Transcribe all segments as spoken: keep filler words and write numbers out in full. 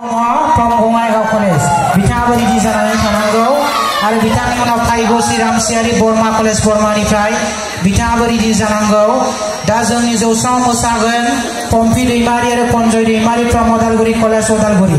Bongaigaw College बिथाङाबो ready जानानै थानांगौ आरो बिथांनि उनाव थाइगौ श्रीरामसियारि बर्मा कलेज बर्मानिफ्राय बिथाङाबो रेडि जानांगौ दा जोंनि जौस्राङाव मोसागोन पम्पि दैमारि आरो पन्जय Daimari from Udalguri college Udalguri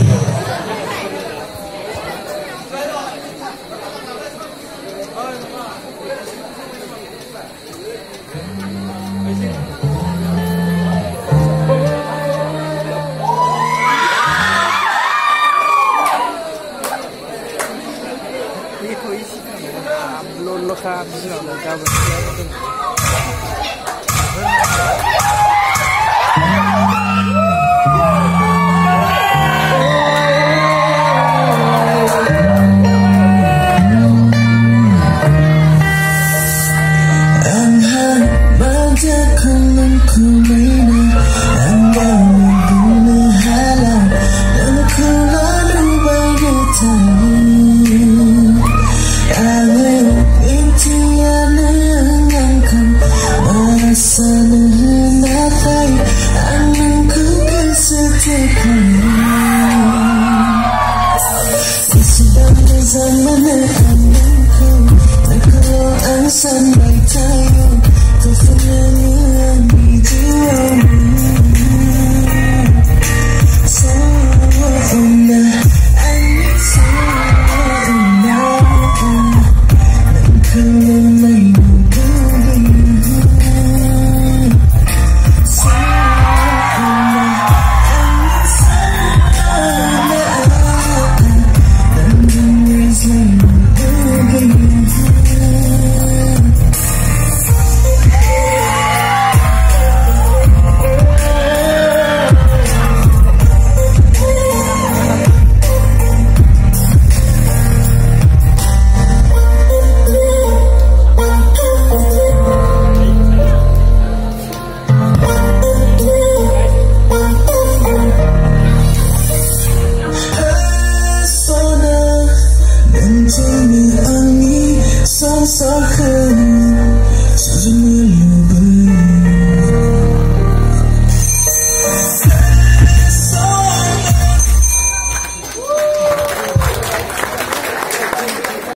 Sun